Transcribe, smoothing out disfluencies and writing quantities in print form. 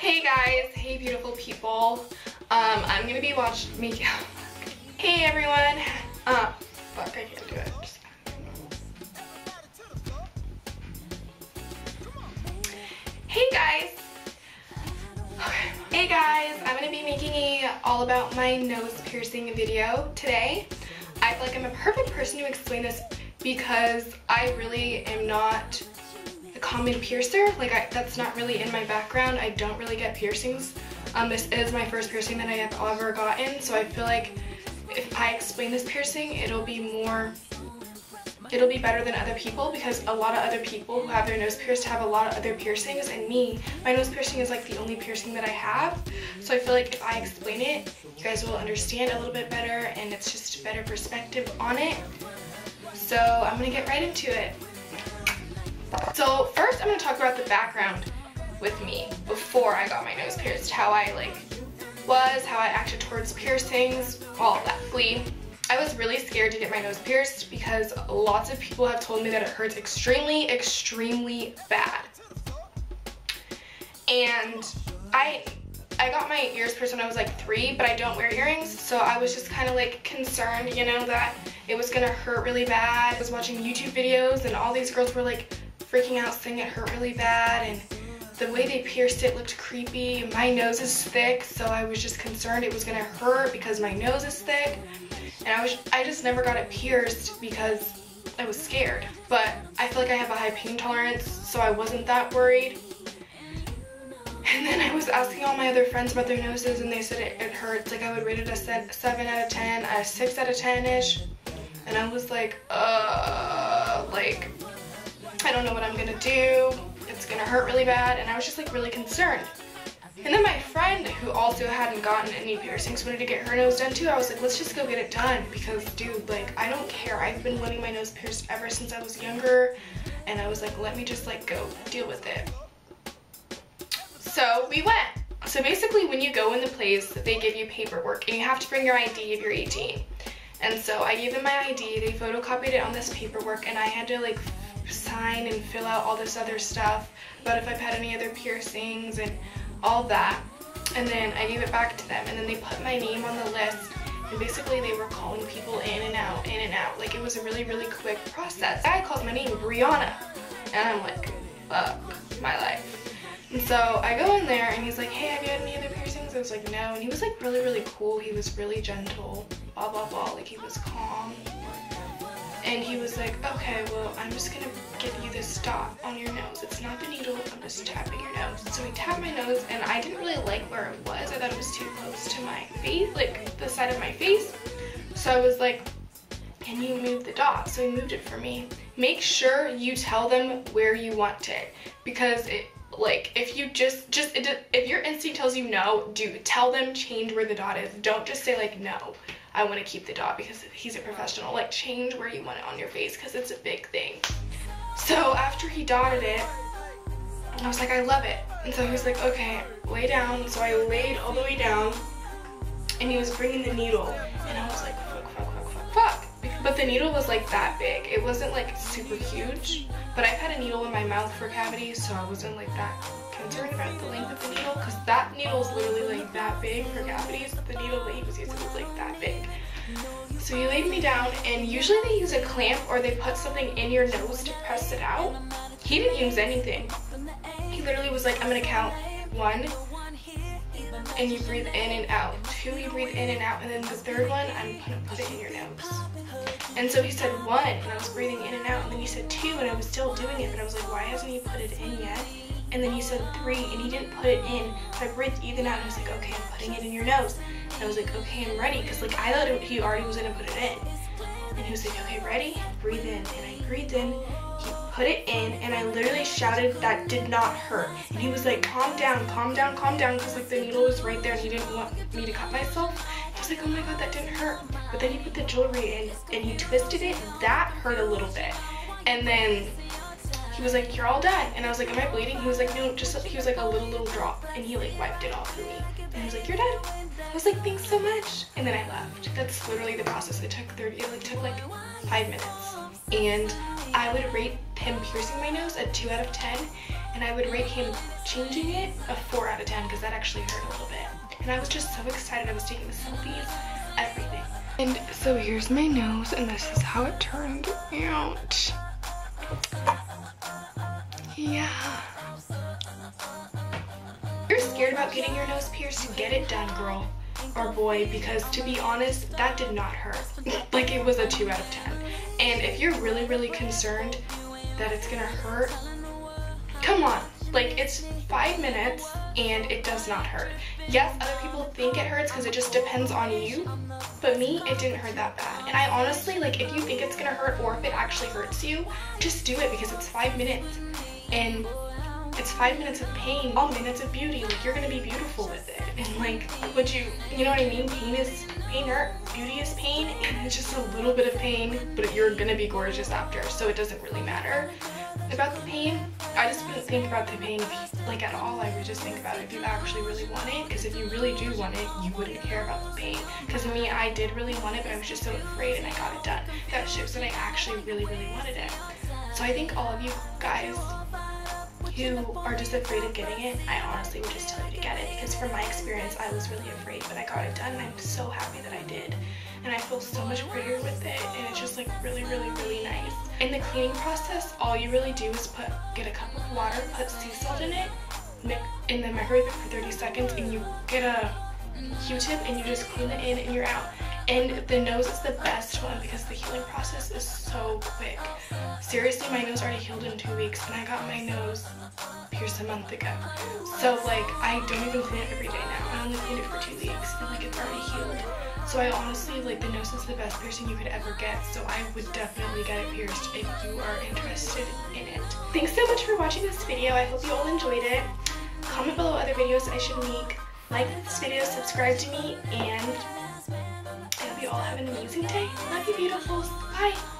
Hey guys, hey beautiful people. I'm gonna be watching me. Hey everyone. Fuck, I can't do it. Hey guys. Okay. Hey guys, I'm gonna be making a all about my nose piercing video today. I feel like I'm a perfect person to explain this because I really am not a common piercer. Like that's not really in my background. I don't really get piercings. This is my first piercing that I have ever gotten, so I feel like if I explain this piercing, it'll be better than other people, because a lot of other people who have their nose pierced have a lot of other piercings, and my nose piercing is like the only piercing that I have. So I feel like if I explain it, you guys will understand a little bit better, and it's just a better perspective on it. So I'm gonna get right into it. So first I'm gonna talk about the background with me before I got my nose pierced, how I how I acted towards piercings, all of that. I was really scared to get my nose pierced because lots of people have told me that it hurts extremely, extremely bad. And I got my ears pierced when I was like 3, but I don't wear earrings, so I was just kind of like concerned, you know, that it was gonna hurt really bad. I was watching YouTube videos and all these girls were like freaking out saying it hurt really bad, and the way they pierced it looked creepy. My nose is thick, so I was just concerned it was gonna hurt because my nose is thick. And I just never got it pierced because I was scared. But I feel like I have a high pain tolerance, so I wasn't that worried. And then I was asking all my other friends about their noses, and they said it hurts. Like I would rate it a 7 out of 10, a 6 out of 10-ish. And I was like, I don't know what I'm gonna do. It's gonna hurt really bad, and I was just like really concerned. And then my friend, who also hadn't gotten any piercings, wanted to get her nose done too. I was like, let's just go get it done, because dude, like, I don't care. I've been wanting my nose pierced ever since I was younger, and I was like, let me just like go deal with it. So we went. So basically when you go in the place, they give you paperwork, and you have to bring your ID if you're 18. And so I gave them my ID, they photocopied it on this paperwork, and I had to like sign and fill out all this other stuff about if I've had any other piercings and all that. And then I gave it back to them, and then they put my name on the list, and basically they were calling people in and out, in and out. Like it was a really, really quick process. The guy calls my name Brianna, and I'm like, fuck my life. And so I go in there, and he's like, hey, have you had any other piercings? I was like, no. And he was like really, really cool. He was really gentle, blah, blah, blah. Like he was calm. And he was like, okay, well, I'm just gonna give you this dot on your nose. It's not the needle, I'm just tapping your nose. So he tapped my nose, and I didn't really like where it was. I thought it was too close to my face, like the side of my face. So I was like, can you move the dot? So he moved it for me. Make sure you tell them where you want it, because if you if your instinct tells you no, tell them change where the dot is. Don't just say like, no, I want to keep the dot, because he's a professional. Like, change where you want it on your face, because it's a big thing. So after he dotted it, I was like, I love it. And so he was like, okay, lay down. So I laid all the way down, and he was bringing the needle, and I was like, fuck. But the needle was like that big. It wasn't like super huge, but I've had a needle in my mouth for cavities, so I wasn't like that concerned about the length of the needle, because that needle is literally like that big for cavities. The needle that he was using was like that big. So he laid me down, and usually they use a clamp or they put something in your nose to press it out. He didn't use anything. He literally was like, I'm gonna count 1, and you breathe in and out. 2, you breathe in and out, and then the third one, I'm gonna put it in your nose. And so he said 1, and I was breathing in and out, and then he said 2, and I was still doing it, but I was like, why hasn't he put it in yet? And then he said 3, and he didn't put it in. So I breathed in out, and he was like, okay, I'm putting it in your nose. And I was like, okay, I'm ready, because like I thought he already was gonna put it in. And he was like, okay, ready? Breathe in. And I breathed in, he put it in, and I literally shouted, that did not hurt. And he was like, calm down, calm down, calm down, because like the needle was right there, and he didn't want me to cut myself. I was like, oh my god, that didn't hurt. But then he put the jewelry in, and he twisted it, and that hurt a little bit. And then he was like, you're all done. And I was like, am I bleeding? He was like, no, he was like, a little drop. And he like wiped it off for me. And he was like, you're done. I was like, thanks so much. And then I left. That's literally the process. It took like 5 minutes. And I would rate him piercing my nose a 2 out of 10, and I would rate him changing it a 4 out of 10 because that actually hurt a little bit. And I was just so excited. I was taking the selfies, everything. And so here's my nose, and this is how it turned out. Yeah. If you're scared about getting your nose pierced, get it done, girl or boy, because to be honest, that did not hurt. Like, it was a 2 out of 10. And if you're really, really concerned that it's gonna hurt, come on. Like, it's 5 minutes and it does not hurt. Yes, other people think it hurts because it just depends on you, but me, it didn't hurt that bad. And I honestly, like, if you think it's gonna hurt or if it actually hurts you, just do it because it's 5 minutes. And it's 5 minutes of pain, all minutes of beauty. Like, you're gonna be beautiful with it. And like, you know what I mean? Pain hurt, beauty is pain, and it's just a little bit of pain, but you're gonna be gorgeous after, so it doesn't really matter about the pain. I just wouldn't think about the pain like at all. I would just think about it if you actually really want it, because if you really do want it, you wouldn't care about the pain. Because me, I did really want it, but I was just so afraid and I got it done. That shows that I actually really, really wanted it. So I think all of you guys who are just afraid of getting it, I honestly would just tell you to get it, because from my experience, I was really afraid, but I got it done, and I'm so happy that I did. And I feel so much prettier with it, and it's just like really, really, really nice. In the cleaning process, all you really do is get a cup of water, put sea salt in it, in the microwave for 30 seconds, and you get a Q-tip and you just clean it in and you're out. And the nose is the best one because the healing process is so quick. Seriously, my nose already healed in 2 weeks, and I got my nose pierced a month ago. So like, I don't even clean it every day now. I only cleaned it for 2 weeks, and like, it's already healed. So I honestly, like, the nose is the best piercing you could ever get, so I would definitely get it pierced if you are interested in it. Thanks so much for watching this video. I hope you all enjoyed it. Comment below other videos I should make. Like this video, subscribe to me, and I hope you all have an amazing day. Love you, beautifuls. Bye.